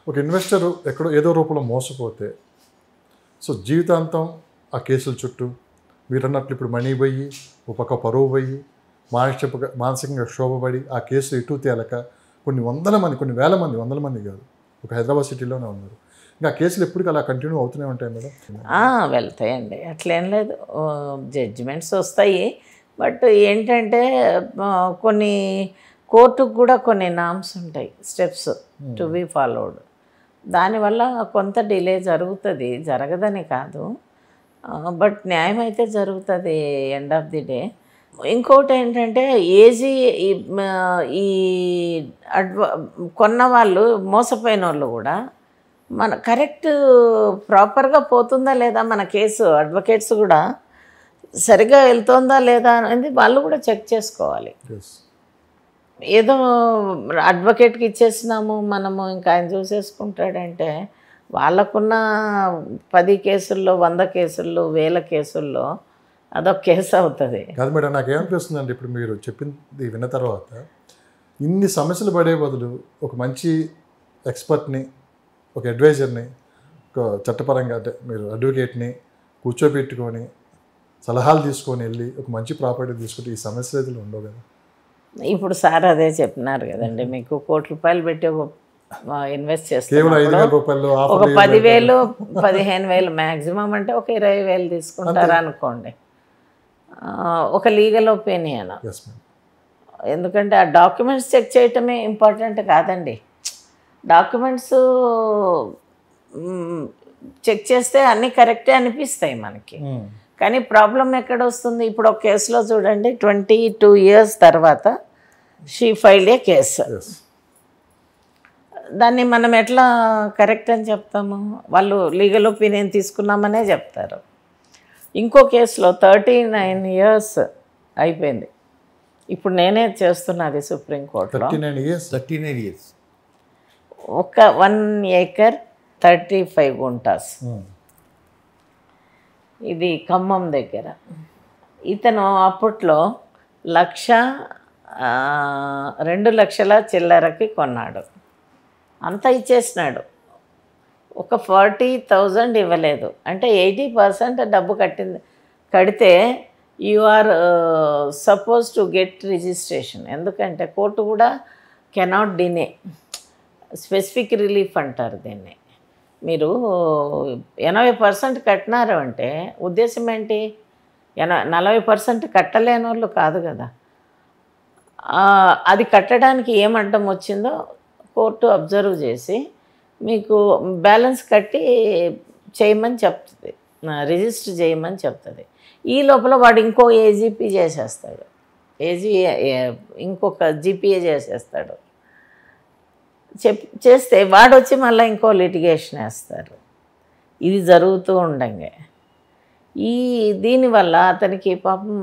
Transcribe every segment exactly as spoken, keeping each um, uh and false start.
ఒక ఇన్వెస్టర్ ఎక్కడో ఏదో రూపంలో మోసపోతే సో జీవితాంతం ఆ కేసుల చుట్టూ మీరు అన్నట్లు ఇప్పుడు మనీ పోయి ఒక పక్క పరువు పోయి మానసిక మానసికంగా క్షోభపడి ఆ కేసు ఇటు తేలక కొన్ని వందల మంది కొన్ని వేల మంది వందల మంది కాదు ఒక హైదరాబాద్ సిటీలోనే ఉన్నారు. ఇంకా కేసులు ఎప్పటికీ అలా కంటిన్యూ అవుతూనే ఉంటాయి మేడం? వెళ్తాయండి, అట్లేం లేదు. జడ్జిమెంట్స్ వస్తాయి, బట్ ఏంటంటే కొన్ని కోర్టుకు కూడా కొన్ని నామ్స్ ఉంటాయి, స్టెప్స్ టు బీ ఫాలోడ్. దానివల్ల కొంత డిలే జరుగుతుంది, జరగదని కాదు, బట్ న్యాయం అయితే జరుగుతుంది ఎండ్ ఆఫ్ ది డే. ఇంకోటి ఏంటంటే ఏజీ ఈ అడ్వ కొన్న వాళ్ళు మోసపోయిన వాళ్ళు కూడా మన కరెక్ట్ ప్రాపర్గా పోతుందా లేదా మన కేసు, అడ్వకేట్స్ కూడా సరిగ్గా వెళ్తుందా లేదా అనేది వాళ్ళు కూడా చెక్ చేసుకోవాలి. ఏదో అడ్వకేట్కి ఇచ్చేసినాము మనము ఇంకా ఆయన చూసేసుకుంటాడంటే వాళ్ళకున్న పది కేసుల్లో వంద కేసుల్లో వేల కేసుల్లో అదొక కేసు అవుతుంది కాదు మేడం. నాకేమనిపిస్తుందండి ఇప్పుడు మీరు చెప్పింది విన్న తర్వాత ఇన్ని సమస్యలు పడే బదులు ఒక మంచి ఎక్స్పర్ట్ని, ఒక అడ్వైజర్ని, ఒక చట్టపరంగా అంటే మీరు అడ్వకేట్ని కూర్చోబెట్టుకొని సలహాలు తీసుకొని వెళ్ళి ఒక మంచి ప్రాపర్టీ తీసుకుంటే ఈ సమస్యలు అయితే ఉండవు కదా. ఇప్పుడు సార్ అదే చెప్పినారు కదండి, మీకు కోటి రూపాయలు పెట్టి ఒక ఇన్వెస్ట్ కేవలం ఐదు వేల చేస్తారు, రూపాయలు ఒక పదివేలు పదిహేను వేలు మ్యాక్సిమం అంటే ఒక ఇరవై వేలు తీసుకుంటారు అనుకోండి, ఒక లీగల్ ఒపీనియన్. ఎందుకంటే ఆ డాక్యుమెంట్స్ చెక్ చేయటమే ఇంపార్టెంట్ కాదండి. డాక్యుమెంట్స్ చెక్ చేస్తే అన్నీ కరెక్టే అనిపిస్తాయి మనకి, కానీ ప్రాబ్లం ఎక్కడ వస్తుంది? ఇప్పుడు ఒక కేసులో చూడండి, ట్వంటీ టూ ఇయర్స్ తర్వాత షీ ఫైల్డ్ ఏ కేసు. దాన్ని మనం ఎట్లా కరెక్ట్ అని చెప్తాము? వాళ్ళు లీగల్ ఒపీనియన్ తీసుకున్నామనే చెప్తారు. ఇంకో కేసులో థర్టీ నైన్ ఇయర్స్ అయిపోయింది, ఇప్పుడు నేనే చేస్తున్నది సుప్రీంకోర్టులో. థర్టీ నైన్ ఇయర్స్ ఒక one acre thirty five guntas, ఇది ఖమ్మం దగ్గర. ఇతను అప్పట్లో లక్ష రెండు లక్షల చిల్లరకి కొన్నాడు, అంతా ఇచ్చేసినాడు. ఒక ఫార్టీ థౌజండ్ ఇవ్వలేదు, అంటే ఎయిటీ పర్సెంట్ డబ్బు కట్టింది. కడితే you are supposed to get registration. ఎందుకంటే కోర్టు కూడా కెనాట్ డినే, స్పెసిఫిక్ రిలీఫ్ అంటారు దీన్ని. మీరు ఎనభై పర్సెంట్ కట్టినారు అంటే ఉద్దేశం ఏంటి? ఎన నలభై పర్సెంట్ కట్టలేని వాళ్ళు కాదు కదా. అది కట్టడానికి ఏం అడ్డం వచ్చిందో కోర్టు అబ్జర్వ్ చేసి మీకు బ్యాలెన్స్ కట్టి చేయమని చెప్తుంది, రిజిస్టర్ చేయమని చెప్తుంది. ఈ లోపల వాడు ఇంకో ఏజీపీ చేసేస్తాడు, ఏజీ ఇంకొక జీపీఏ చేసేస్తాడు. చెప్ చేస్తే వాడు వచ్చి మళ్ళీ ఇంకో లిటిగేషన్ వేస్తారు. ఇది జరుగుతూ ఉండంగా ఈ దీనివల్ల అతనికి పాపం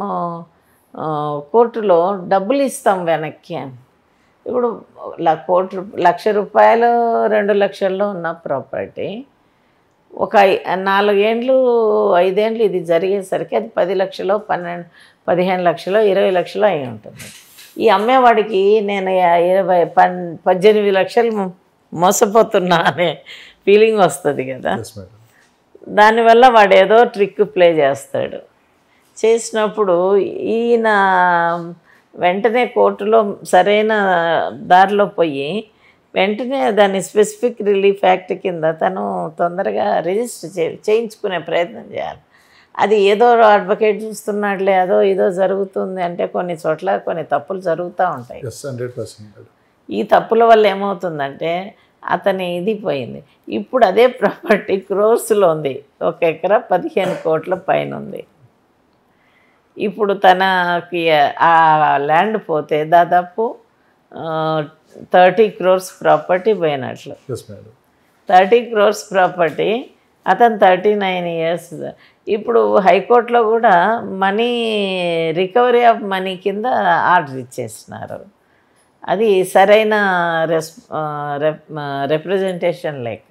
కోర్టులో డబ్బులు ఇస్తాం వెనక్కి అని. ఇప్పుడు కోటి లక్ష రూపాయలు రెండు లక్షల్లో ఉన్న ప్రాపర్టీ ఒక నాలుగేండ్లు ఐదేండ్లు ఇది జరిగేసరికి అది పది లక్షలు పన్నెండు పదిహేను లక్షలు ఇరవై లక్షలు అయి ఉంటుంది. ఈ అమ్మేవాడికి నేను ఇరవై పన్ పద్దెనిమిది లక్షలు మోసపోతున్నా అనే ఫీలింగ్ వస్తుంది కదా. దానివల్ల వాడు ఏదో ట్రిక్ ప్లే చేస్తాడు. చేసినప్పుడు ఈయన వెంటనే కోర్టులో సరైన దారిలో పోయి వెంటనే దాన్ని స్పెసిఫిక్ రిలీఫ్ యాక్ట్ కింద తను తొందరగా రిజిస్టర్ చే చేయించుకునే ప్రయత్నం చేయాలి. అది ఏదో అడ్వకేట్ చూస్తున్నాడులే అదో ఏదో జరుగుతుంది అంటే కొన్ని చోట్ల కొన్ని తప్పులు జరుగుతూ ఉంటాయి. ఈ తప్పుల వల్ల ఏమవుతుందంటే అతని ఇది పోయింది. ఇప్పుడు అదే ప్రాపర్టీ క్రోర్స్లో ఉంది, ఒక ఎకరా పదిహేను కోట్ల పైన ఉంది. ఇప్పుడు తనకి ఆ ల్యాండ్ పోతే దాదాపు థర్టీ క్రోర్స్ ప్రాపర్టీ పోయినట్లు. థర్టీ క్రోర్స్ ప్రాపర్టీ అతను థర్టీ నైన్ ఇయర్స్. ఇప్పుడు హైకోర్టులో కూడా మనీ రికవరీ ఆఫ్ మనీ కింద ఆర్డర్ ఇచ్చేస్తున్నారు. అది సరైన రెస్ రిప్రజెంటేషన్ లేక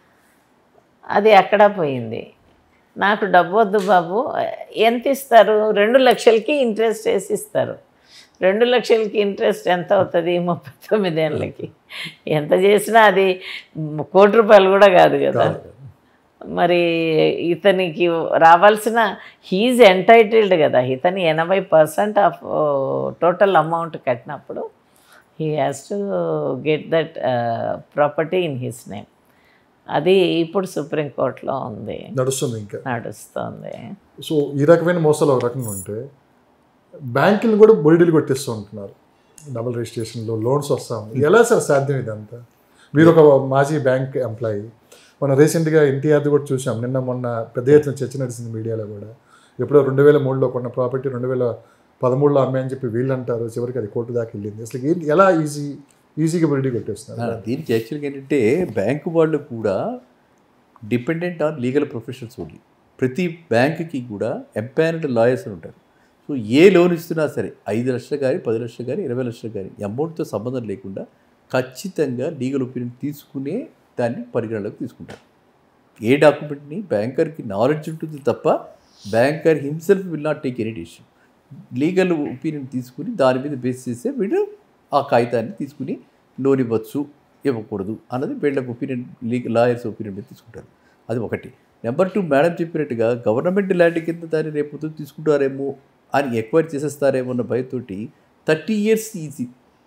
అది అక్కడ పోయింది. నాకు డబ్బు వద్దు బాబు, ఎంత ఇస్తారు? రెండు లక్షలకి ఇంట్రెస్ట్ వేసి ఇస్తారు. రెండు లక్షలకి ఇంట్రెస్ట్ ఎంత అవుతుంది ముప్పై తొమ్మిది ఏళ్ళకి? ఎంత చేసినా అది కోటి రూపాయలు కూడా కాదు కదా. మరి ఇతనికి రావాల్సిన హీజ్ ఎంటైటిల్డ్ కదా, ఇతని ఎనభై పర్సెంట్ ఆఫ్ టోటల్ అమౌంట్ కట్టినప్పుడు he has to get that property in his name. అది ఇప్పుడు సుప్రీంకోర్టులో ఉంది, నడుస్తుంది, ఇంకా నడుస్తుంది. సో ఈ రకమైన మోసాలు ఒక రకంగా ఉంటే బ్యాంకులు కూడా బొడిడీలు కొట్టిస్తూ ఉంటున్నారు. డబుల్ రిజిస్ట్రేషన్లో లోన్స్ వస్తూ ఉన్నాయి. ఎలా సార్ సాధ్యం ఇదంతా? మీరు ఒక మాజీ బ్యాంక్ ఎంప్లాయీ, మనం రీసెంట్గా ఎన్టీఆర్ది కూడా చూసాం. నిన్న మొన్న పెద్ద ఎత్తున చర్చ నడిచింది మీడియాలో కూడా. ఎప్పుడో రెండు వేల మూడులో కొన్న ప్రాపర్టీ రెండు వేల పదమూడులో అమ్మాయని చెప్పి వీళ్ళు అంటారు, చివరికి అది కోర్టు దాకా వెళ్ళింది. అసలు ఏంటి, ఎలా ఈజీ ఈజీగా బొడిడీ కొట్టేస్తున్నారు? దీనికి యాక్చువల్గా ఏంటంటే బ్యాంకు వాళ్ళు కూడా dependent on legal professionals only. ప్రతి బ్యాంకుకి కూడా ఎంపైర్డ్ లాయర్స్ ఉంటారు. సో ఏ లోన్ ఇస్తున్నా సరే, ఐదు లక్షలు కానీ పది లక్షలు కానీ ఇరవై లక్షలు కానీ అమౌంట్తో సంబంధం లేకుండా ఖచ్చితంగా లీగల్ ఒపీనియన్ తీసుకునే దాన్ని పరిగణలోకి తీసుకుంటారు. ఏ డాక్యుమెంట్ని బ్యాంకర్కి నాలెడ్జ్ ఉంటుంది తప్ప banker himself will not take any decision. Legal opinion తీసుకుని దాని మీద బేస్ చేస్తే వీళ్ళు ఆ కాగితాన్ని తీసుకుని లోన్ ఇవ్వచ్చు ఇవ్వకూడదు అన్నది వీళ్ళ ఒపీనియన్, లీగల్ లాయర్స్ ఒపీనియన్ మీద తీసుకుంటారు. అది ఒకటి. నెంబర్ టూ, మేడం చెప్పినట్టుగా గవర్నమెంట్ ల్యాండ్ కింద దాన్ని రేపు తీసుకుంటారేమో అని ఎక్వైర్ చేసేస్తారేమో అన్న భయతోటి thirty years EC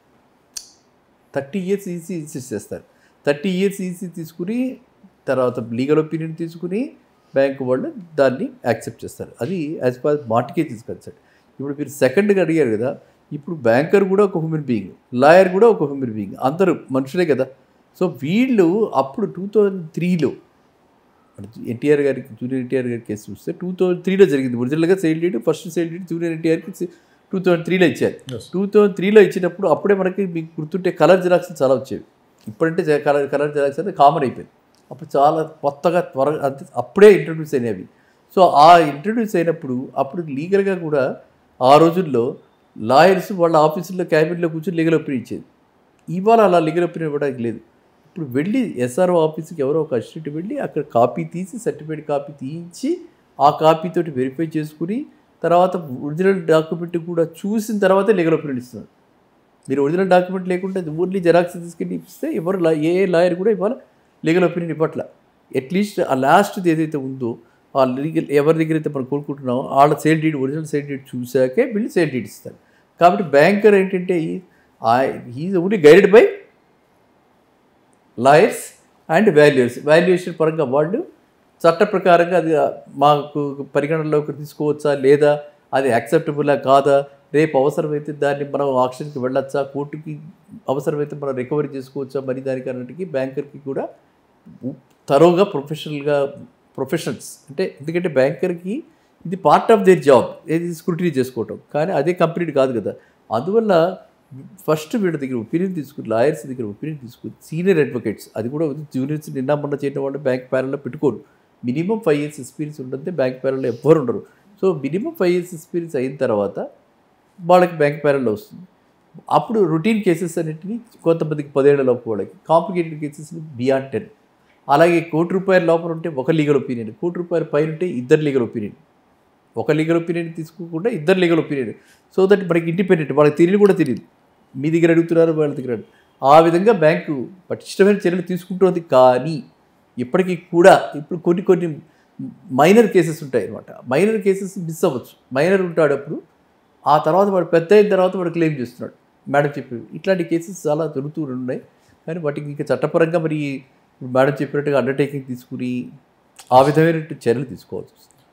thirty years EC insist చేస్తారు. థర్టీ ఇయర్స్ ఈజీ తీసుకుని తర్వాత లీగల్ ఒపీనియన్ తీసుకుని బ్యాంకు వాళ్ళు దాన్ని యాక్సెప్ట్ చేస్తారు. అది యాజ్ పర్ మార్టిగేజెస్ కన్సెప్ట్. ఇప్పుడు మీరు సెకండ్గా అడిగారు కదా, ఇప్పుడు బ్యాంకర్ కూడా ఒక హ్యూమన్ బీయింగ్, లాయర్ కూడా ఒక హ్యూమన్ బీయింగ్, అందరూ మనుషులే కదా. సో వీళ్ళు అప్పుడు టూ థౌజండ్ త్రీలో ఎన్టీఆర్ గారికి, జూనియర్ ఎన్టీఆర్ గారి కేసు చూస్తే టూ థౌజండ్ త్రీలో జరిగింది. ఒరిజినల్గా sale deed, first sale deed junior ఎన్టీఆర్కి టూ థౌజండ్ త్రీలో ఇచ్చారు. టూ థౌజండ్ త్రీలో ఇచ్చినప్పుడు అప్పుడే మనకి మీకు గుర్తుంటే కలర్ జిరాక్స్ చాలా వచ్చేవి. ఇప్పుడంటే కలర్ కలర్ జిరాక్స్ అయితే కామన్ అయిపోయింది. అప్పుడు చాలా కొత్తగా త్వరగా అంటే అప్పుడే ఇంట్రడ్యూస్ అయినవి. సో ఆ ఇంట్రడ్యూస్ అయినప్పుడు అప్పుడు లీగల్గా కూడా ఆ రోజుల్లో లాయర్స్ వాళ్ళ ఆఫీసుల్లో క్యాబిన్లో కూర్చొని లీగల్ ఒపీనియన్ ఇచ్చేది. ఇవాళ అలా లీగల్ ఒపీనియన్ ఇవ్వడానికి లేదు. ఇప్పుడు వెళ్ళి ఎస్ఆర్ఓ ఆఫీస్కి ఎవరో ఒక అసిస్టెంట్ వెళ్ళి అక్కడ కాపీ తీసి సర్టిఫికేట్ కాపీ తీయించి ఆ కాపీతోటి వెరిఫై చేసుకుని తర్వాత ఒరిజినల్ డాక్యుమెంట్ కూడా చూసిన తర్వాతే లీగల్ ఒపీనియన్ ఇస్తున్నారు. మీరు ఒరిజినల్ డాక్యుమెంట్ లేకుండా ఓన్లీ జెరాక్స్ తీసుకెళ్ళి ఇస్తే ఎవరు ఏ లాయర్ కూడా ఇవాళ లీగల్ ఒపీనియన్ ఇవ్వట్ల. అట్లీస్ట్ ఆ లాస్ట్ది ఏదైతే ఉందో ఆ లీగల్ ఎవరి దగ్గర అయితే మనం కోరుకుంటున్నామో వాళ్ళ sale deed original sale deed చూసాకే వీళ్ళు సేల్ డీడ్ ఇస్తారు. కాబట్టి బ్యాంకర్ ఏంటంటే is only guided by lawyers and valuers. Valuation పరంగా వాళ్ళు చట్ట ప్రకారంగా అది మాకు పరిగణనలోకి తీసుకోవచ్చా లేదా, అది యాక్సెప్టబులా కాదా, రేపు అవసరమైతే దాన్ని మనం ఆక్షన్కి వెళ్ళొచ్చా, కోర్టుకి అవసరమైతే మనం రికవరీ చేసుకోవచ్చా, మరి దానికి అన్నిటికీ బ్యాంకర్కి కూడా తరోగా ప్రొఫెషనల్గా ప్రొఫెషనల్స్ అంటే, ఎందుకంటే బ్యాంకర్కి ఇది పార్ట్ ఆఫ్ దేర్ జాబ్, ఏది స్క్రూటినీ చేసుకోవటం, కానీ అదే కంప్లీట్ కాదు కదా. అందువల్ల ఫస్ట్ వీళ్ళ దగ్గర ఒపీనియన్ తీసుకుని, లాయర్స్ దగ్గర ఒపీనియన్ తీసుకుని, సీనియర్ అడ్వకేట్స్, అది కూడా జూనియర్స్ నిన్న మొన్న చేయడం వాళ్ళు బ్యాంక్ ప్యానల్లో పెట్టుకోరు. మినిమం ఫైవ్ ఇయర్స్ ఎక్స్పీరియన్స్ ఉంటుంది బ్యాంక్ ప్యానల్లో, ఎవ్వరు ఉండరు. So minimum five years experience అయిన తర్వాత వాళ్ళకి బ్యాంక్ ప్యానల్లో వస్తుంది. అప్పుడు రొటీన్ కేసెస్ అన్నింటినీ కొంతమందికి పదేళ్ల లోపు, వాళ్ళకి కాంప్లికేటెడ్ కేసెస్ని బియాండ్ టెన్. అలాగే కోటి రూపాయల లోపల ఉంటే ఒక లీగల్ ఒపీనియన్, కోటి రూపాయల పైన ఉంటే ఇద్దరు లీగల్ ఒపీనియన్, ఒక లీగల్ ఒపీనియన్ తీసుకోకుండా ఇద్దరు లీగల్ ఒపీనియన్. సో దట్ మనకి ఇండిపెండెంట్, వాళ్ళకి తెలియదు కూడా తెలియదు, మీ దగ్గర అడుగుతున్నారు వాళ్ళ దగ్గర. ఆ విధంగా బ్యాంకు పటిష్టమైన చర్యలు తీసుకుంటుంది. కానీ ఇప్పటికీ కూడా ఇప్పుడు కొన్ని కొన్ని మైనర్ కేసెస్ ఉంటాయి అన్నమాట. మైనర్ కేసెస్ మిస్ అవ్వచ్చు. మైనర్ ఉంటాడు అప్పుడు, ఆ తర్వాత వాడు పెద్ద అయిన తర్వాత వాడు క్లెయిమ్ చేస్తున్నాడు. మేడం చెప్పి ఇట్లాంటి కేసెస్ చాలా దొరుకుతూ ఉన్నాయి. కానీ వాటికి ఇంకా చట్టపరంగా మరి మేడం చెప్పినట్టుగా అండర్టేకింగ్ తీసుకుని ఆ విధమైన చర్యలు తీసుకోవాల్సి వస్తుంది.